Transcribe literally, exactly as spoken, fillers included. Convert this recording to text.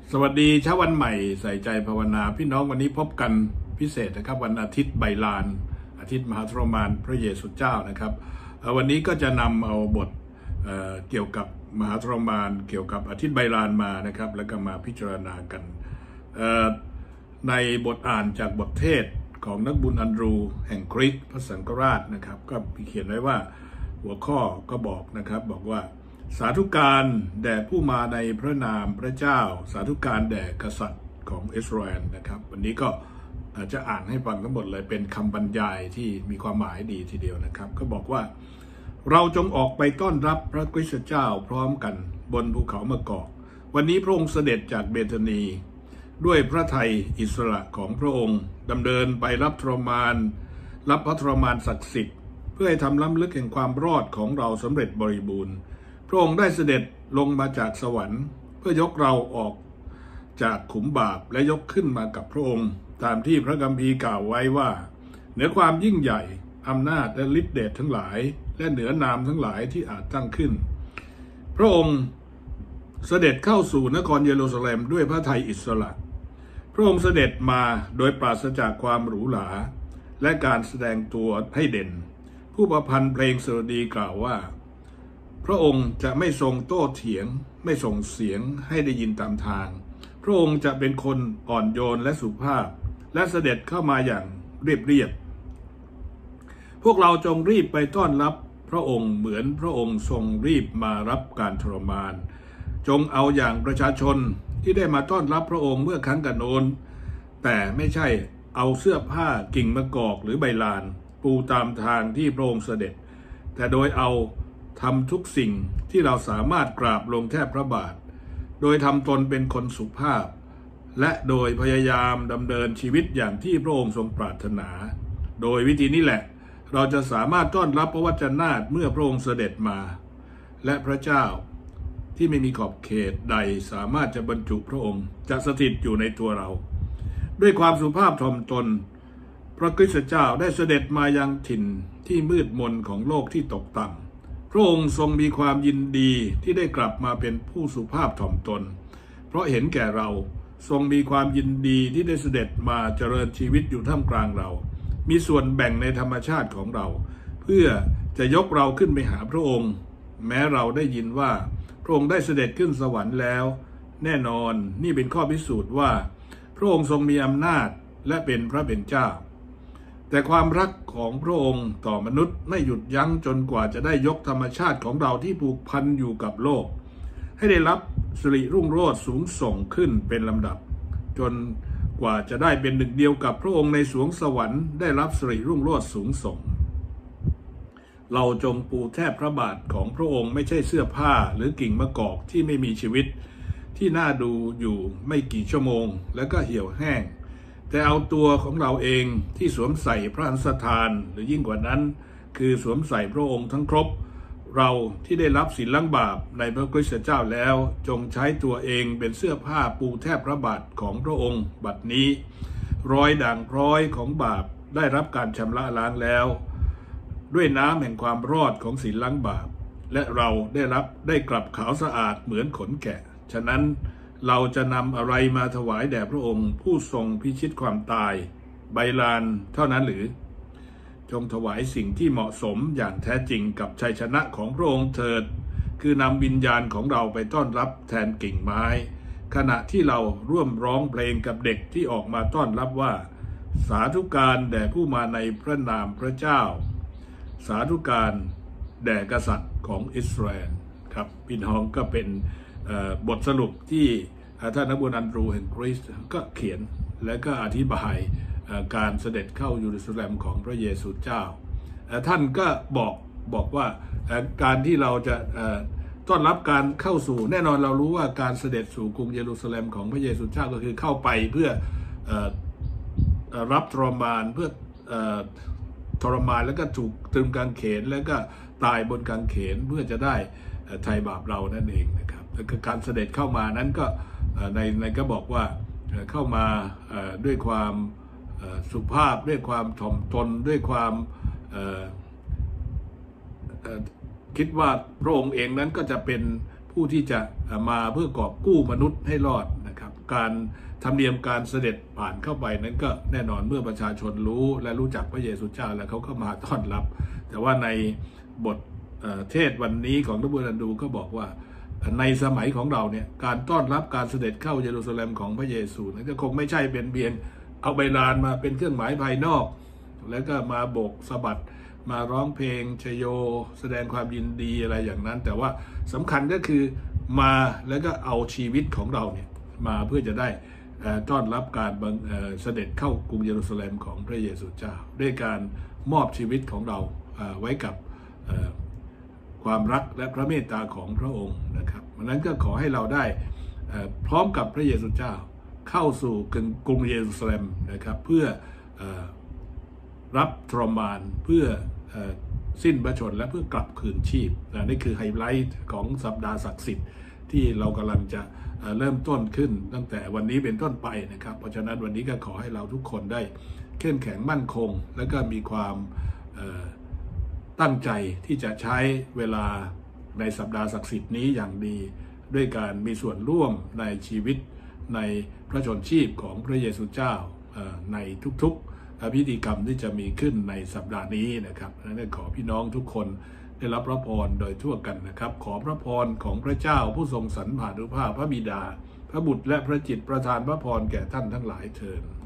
สวัสดีเช้าวันใหม่ใส่ใจภาวนาพี่น้องวันนี้พบกันพิเศษนะครับวันอาทิตย์ใบลานอาทิตย์มหาทรมานพระเยซูเจ้านะครับวันนี้ก็จะนำเอาบท เ, เกี่ยวกับมหาทรมานเกี่ยวกับอาทิตย์ใบลานมานะครับแล้วก็มาพิจารณากันในบทอ่านจากบทเทศของนักบุญอันดรูแห่งกรีกพระสังฆราชนะครับก็มีเขียนไว้ว่าหัวข้อก็บอกนะครับบอกว่าสาธุการแด่ผู้มาในพระนามพระเจ้าสาธุการแด่กษัตริย์ของอิสราเอลนะครับวันนี้ก็อาจจะอ่านให้ฟังทั้งหมดเลยเป็นคำบรรยายที่มีความหมายดีทีเดียวนะครับก็บอกว่าเราจงออกไปต้อนรับพระคริสต์เจ้าพร้อมกันบนภูเขามะกอกวันนี้พระองค์เสด็จจากเบธานีด้วยพระทัยอิสระของพระองค์ดำเนินไปรับทรมานรับพระทรมานศักดิ์สิทธิ์เพื่อให้ทำล้ำลึกแห่งความรอดของเราสำเร็จบริบูรณ์พระองค์ได้เสด็จลงมาจากสวรรค์เพื่อยกเราออกจากขุมบาปและยกขึ้นมากับพระองค์ตามที่พระคัมภีร์กล่าวไว้ว่าเหนือความยิ่งใหญ่อำนาจและฤทธิเดชทั้งหลายและเหนือนามทั้งหลายที่อาจตั้งขึ้นพระองค์เสด็จเข้าสู่นครเยรูซาเล็มด้วยพระทัยอิสระพระองค์เสด็จมาโดยปราศจากความหรูหราและการแสดงตัวให้เด่นผู้ประพันธ์เพลงสดุดีกล่าวว่าพระองค์จะไม่ทรงโต้เถียงไม่ส่งเสียงให้ได้ยินตามทางพระองค์จะเป็นคนอ่อนโยนและสุภาพและเสด็จเข้ามาอย่างเรียบเรียบพวกเราจงรีบไปต้อนรับพระองค์เหมือนพระองค์ทรงรีบมารับการทรมานจงเอาอย่างประชาชนที่ได้มาต้อนรับพระองค์เมื่อครั้งกันโน้นแต่ไม่ใช่เอาเสื้อผ้ากิ่งมะกอกหรือใบลานปูตามทางที่พระองค์เสด็จแต่โดยเอาทำทุกสิ่งที่เราสามารถกราบลงแทบพระบาทโดยทำตนเป็นคนสุภาพและโดยพยายามดำเนินชีวิตอย่างที่พระองค์ทรงปรารถนาโดยวิธีนี้แหละเราจะสามารถต้อนรับพระวจนะเมื่อพระองค์เสด็จมาและพระเจ้าที่ไม่มีขอบเขตใดสามารถจะบรรจุพระองค์จะสถิตอยู่ในตัวเราด้วยความสุภาพถ่อมตนพระคริสต์เจ้าได้เสด็จมายังถิ่นที่มืดมนของโลกที่ตกต่ำพระองค์ทรงมีความยินดีที่ได้กลับมาเป็นผู้สุภาพถ่อมตนเพราะเห็นแก่เราทรงมีความยินดีที่ได้เสด็จมาเจริญชีวิตอยู่ท่ามกลางเรามีส่วนแบ่งในธรรมชาติของเราเพื่อจะยกเราขึ้นไปหาพระองค์แม้เราได้ยินว่าพระองค์ได้เสด็จขึ้นสวรรค์แล้วแน่นอนนี่เป็นข้อพิสูจน์ว่าพระองค์ทรงมีอำนาจและเป็นพระเป็นเจ้าแต่ความรักของพระองค์ต่อมนุษย์ไม่หยุดยั้งจนกว่าจะได้ยกธรรมชาติของเราที่ผูกพันอยู่กับโลกให้ได้รับสิริรุ่งโรจน์สูงส่งขึ้นเป็นลำดับจนกว่าจะได้เป็นหนึ่งเดียวกับพระองค์ในสวงสวรรค์ได้รับสิริรุ่งโรจน์สูงส่งเราจงปูแทบพระบาทของพระองค์ไม่ใช่เสื้อผ้าหรือกิ่งมะกอกที่ไม่มีชีวิตที่น่าดูอยู่ไม่กี่ชั่วโมงแล้วก็เหี่ยวแห้งแต่เอาตัวของเราเองที่สวมใส่พระอันสถานหรือยิ่งกว่านั้นคือสวมใส่พระองค์ทั้งครบเราที่ได้รับศีลล้างบาปในพระคริสต์เจ้าแล้วจงใช้ตัวเองเป็นเสื้อผ้าปูแทบพระบาทของพระองค์บัดนี้รอยด่างพร้อยของบาปได้รับการชำระล้างแล้วด้วยน้ำแห่งความรอดของศีลล้างบาปและเราได้รับได้กลับขาวสะอาดเหมือนขนแกะฉะนั้นเราจะนำอะไรมาถวายแด่พระองค์ผู้ทรงพิชิตความตายใบลานเท่านั้นหรือจงถวายสิ่งที่เหมาะสมอย่างแท้จริงกับชัยชนะของพระองค์เถิดคือนำวิญญาณของเราไปต้อนรับแทนกิ่งไม้ขณะที่เราร่วมร้องเพลงกับเด็กที่ออกมาต้อนรับว่าสาธุการแด่ผู้มาในพระนามพระเจ้าสาธุการแด่กษัตริย์ของอิสราเอลครับพี่น้องก็เป็นบทสรุปที่ท่านนักบุญอันดรูแห่งกรีซก็เขียนและก็อธิบายการเสด็จเข้าเยรูซาเล็มของพระเยซูเจ้าท่านก็บอกบอกว่าการที่เราจะต้อนรับการเข้าสู่แน่นอนเรารู้ว่าการเสด็จสู่กรุงเยรูซาเล็มของพระเยซูเจ้าก็คือเข้าไปเพื่อรับทรมานเพื่อทรมานแล้วก็ถูกตรึงกางเขนแล้วก็ตายบนกางเขนเพื่อจะได้ไถ่บาปเรานั่นเองนะครับการเสด็จเข้ามานั้นก็ในในก็บอกว่าเข้ามาด้วยความสุภาพด้วยความถ่อมตนด้วยความคิดว่าพระองค์เองนั้นก็จะเป็นผู้ที่จะมาเพื่อกอบกู้มนุษย์ให้รอดนะครับการธรรมเนียมการเสด็จผ่านเข้าไปนั้นก็แน่นอนเมื่อประชาชนรู้และรู้จักพระเยซูเจ้าแล้วเขาก็มาต้อนรับแต่ว่าในบทเทศวันนี้ของพระบุตรดูก็บอกว่าในสมัยของเราเนี่ยการต้อนรับการเสด็จเข้าเยรูซาเล็มของพระเยซูนั้นก็คงไม่ใช่เป็นเพียงเอาใบลานมาเป็นเครื่องหมายภายนอกแล้วก็มาโบกสะบัดมาร้องเพลงชโยแสดงความยินดีอะไรอย่างนั้นแต่ว่าสำคัญก็คือมาแล้วก็เอาชีวิตของเราเนี่ยมาเพื่อจะได้ต้อนรับการเสด็จเข้ากรุงเยรูซาเล็มของพระเยซูเจ้าด้วยการมอบชีวิตของเราไว้กับความรักและพระเมตตาของพระองค์นะครับดังนั้นก็ขอให้เราได้พร้อมกับพระเยซูเจ้าเข้าสู่กรุงเยรูซาเล็มนะครับเพื่อรับทรมานเพื่อสิ้นพระชนม์และเพื่อกลับคืนชีพนี่คือไฮไลท์ของสัปดาห์ศักดิ์สิทธิ์ที่เรากำลังจะเริ่มต้นขึ้นตั้งแต่วันนี้เป็นต้นไปนะครับเพราะฉะนั้นวันนี้ก็ขอให้เราทุกคนได้เข้มแข็งมั่นคงและก็มีความตั้งใจที่จะใช้เวลาในสัปดาห์ศักดิ์สิทธิ์นี้อย่างดีด้วยการมีส่วนร่วมในชีวิตในพระชนชีพของพระเยซูเจ้าในทุกๆพิธีกรรมที่จะมีขึ้นในสัปดาห์นี้นะครับดังนั้นขอพี่น้องทุกคนได้รับพระพรโดยทั่วกันนะครับขอพระพรของพระเจ้าผู้ทรงสรรพานุภาพพระบิดาพระบุตรและพระจิตประทานพระพรแก่ท่านทั้งหลายเถิด